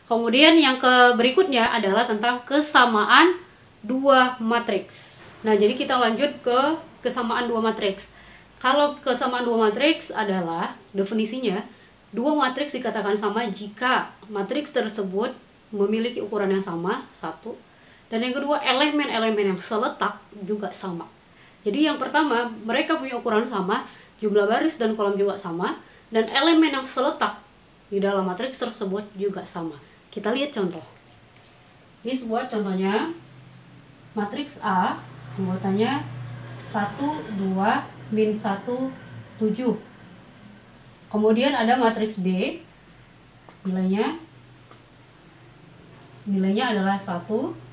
Kemudian yang berikutnya adalah tentang kesamaan dua matriks. Nah, jadi kita lanjut ke kesamaan dua matriks. Kalau kesamaan dua matriks adalah definisinya, dua matriks dikatakan sama jika matriks tersebut memiliki ukuran yang sama, satu, dan yang kedua elemen-elemen yang seletak juga sama. Jadi yang pertama, mereka punya ukuran sama, jumlah baris dan kolom juga sama, dan elemen yang seletak di dalam matriks tersebut juga sama. Kita lihat contoh. Ini sebuah contohnya. Matriks A, anggotanya 1, 2, min 1, 7. Kemudian ada matriks B, nilainya adalah 1,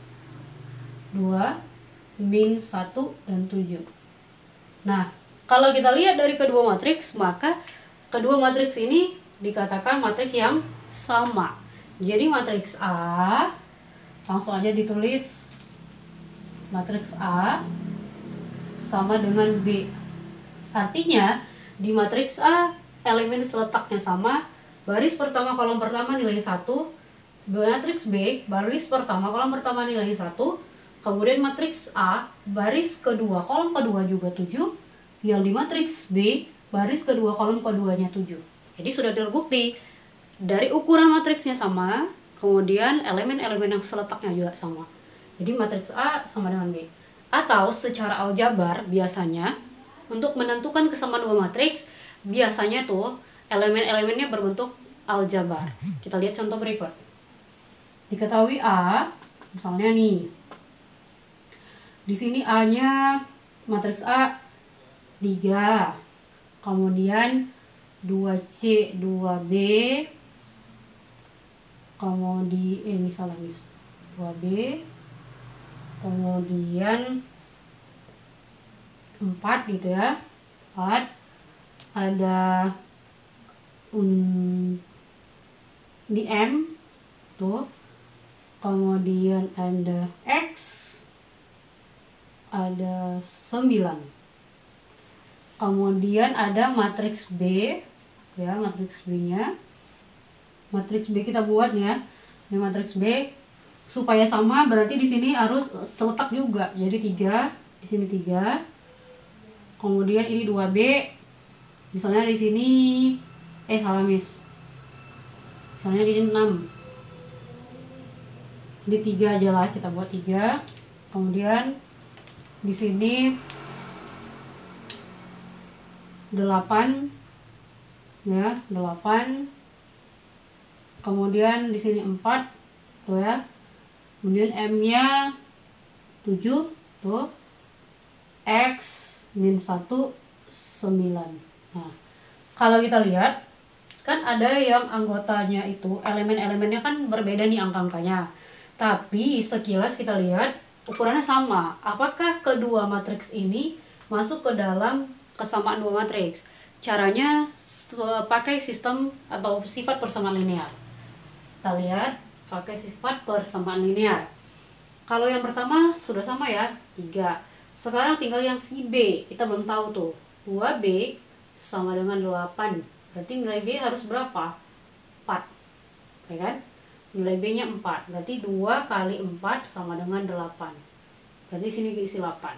2, min 1, dan 7. Nah, kalau kita lihat dari kedua matriks, maka kedua matriks ini dikatakan matriks yang sama. Jadi matriks A, langsung aja ditulis matriks A sama dengan B. Artinya di matriks A elemen seletaknya sama, baris pertama kolom pertama nilainya 1, matriks B baris pertama kolom pertama nilainya 1, kemudian matriks A baris kedua kolom kedua juga 7, yang di matriks B baris kedua kolom keduanya 7. Jadi sudah terbukti dari ukuran matriksnya sama, kemudian elemen-elemen yang seletaknya juga sama. Jadi matriks A sama dengan B. Atau secara aljabar biasanya untuk menentukan kesamaan dua matriks, biasanya tuh elemen-elemennya berbentuk aljabar. Kita lihat contoh berikut. Diketahui A, misalnya nih, di sini A-nya matriks A 3, kemudian 2C, 2B, kemudian misalnya 2B, kemudian 4 gitu ya, 4, ada di M tuh, kemudian ada X, ada 9, kemudian ada matriks B ya, matriks B nya, matriks B kita buat ya, ini matriks B supaya sama berarti di sini harus seletak juga. Jadi 3, di sini 3. Kemudian ini 2B. Misalnya di sini salah misalnya di sini 6. Ini 3 aja lah, kita buat 3. Kemudian di sini 8 ya, 8. Kemudian di sini 4 tuh ya. Kemudian M-nya 7 tuh. X min 1 9. Nah, kalau kita lihat kan ada yang anggotanya itu elemen-elemennya kan berbeda nih angka-angkanya. Tapi sekilas kita lihat ukurannya sama. Apakah kedua matriks ini masuk ke dalam kesamaan dua matriks? Caranya pakai sistem atau sifat persamaan linear. Kita lihat pakai sifat persamaan linear. Kalau yang pertama sudah sama ya, 3. Sekarang tinggal yang si B. Kita belum tahu tuh. 2B sama dengan 8. Berarti nilai B harus berapa? 4. Ya kan? Nilai B-nya 4. Berarti 2 kali 4 sama dengan 8. Berarti sini diisi 8.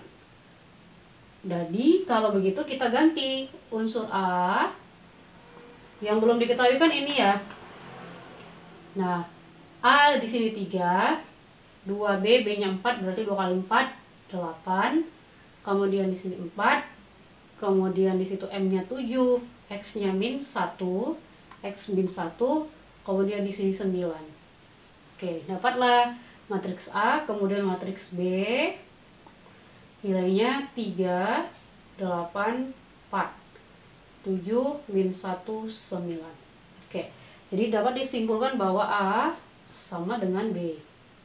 Jadi kalau begitu kita ganti unsur A. Yang belum diketahui kan ini ya. Nah, A di sini 3, 2B, B-nya 4, berarti 2 kali 4, 8. Kemudian di sini 4. Kemudian di situ M-nya 7, X-nya min 1, X min 1, kemudian di sini 9. Oke, dapatlah matriks A, kemudian matriks B. Nilainya 3, 8, 4. 7 min 1, 9. Oke, jadi dapat disimpulkan bahwa A sama dengan B.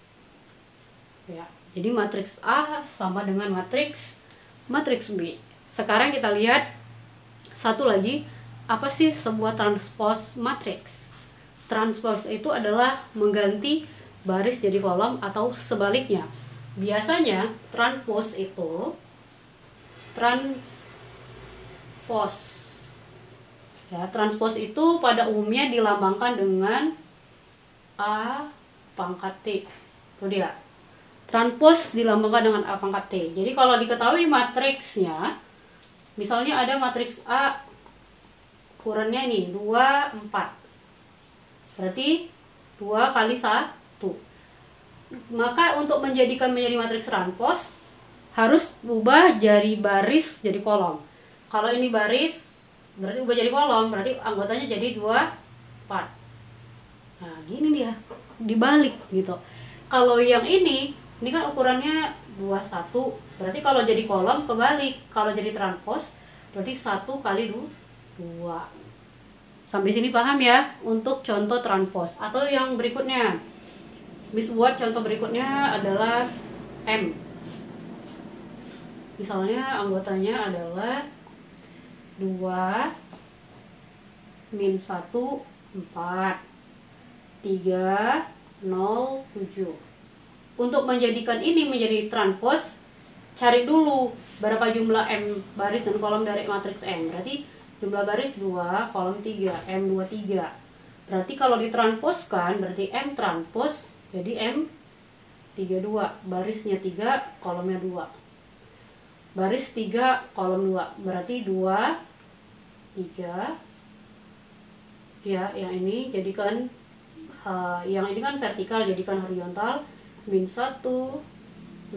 Ya, jadi matriks A sama dengan matriks B. Sekarang kita lihat satu lagi, apa sih sebuah transpose matriks? Transpose itu adalah mengganti baris jadi kolom atau sebaliknya. Biasanya transpose itu transpose itu pada umumnya dilambangkan dengan A pangkat T. Itu dia. Transpos dilambangkan dengan A pangkat T. Jadi kalau diketahui matriksnya, misalnya ada matriks A, ukurannya nih 2, 4. Berarti 2 kali 1. Maka untuk menjadikan menjadi matriks transpos, harus ubah dari baris jadi kolom. Kalau ini baris, berarti ubah jadi kolom, berarti anggotanya jadi 2, 4. Nah, gini dia, dibalik gitu. Kalau yang ini kan ukurannya 21, berarti kalau jadi kolom kebalik. Kalau jadi transpos, berarti 1 kali 2. Sampai sini paham ya untuk contoh transpos. Atau yang berikutnya, Miss buat contoh berikutnya adalah M. Misalnya anggotanya adalah 2 min 1, 4, 3, 0, 7. Untuk menjadikan ini menjadi transpos, cari dulu berapa jumlah M baris dan kolom dari matriks M. Berarti jumlah baris 2, kolom 3, M 23. Berarti kalau ditranposkan, berarti M transpos jadi M 32. Barisnya 3, kolomnya 2. Baris 3, kolom 2. Berarti 2, 3. Ya, yang ini jadikan yang ini kan vertikal, jadikan horizontal. Min 1, 0, 4,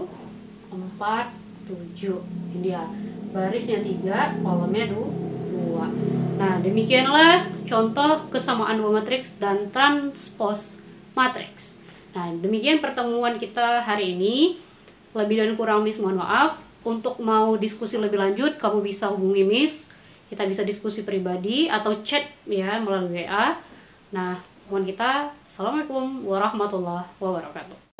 7. Ini dia. Barisnya 3, kolomnya 2. Nah, demikianlah contoh kesamaan dua matriks dan transpos matriks. Nah, demikian pertemuan kita hari ini. Lebih dan kurang Miss mohon maaf. Untuk mau diskusi lebih lanjut, kamu bisa hubungi Miss. Kita bisa diskusi pribadi atau chat ya melalui WA. Nah, mohon kita, Assalamualaikum warahmatullahi wabarakatuh.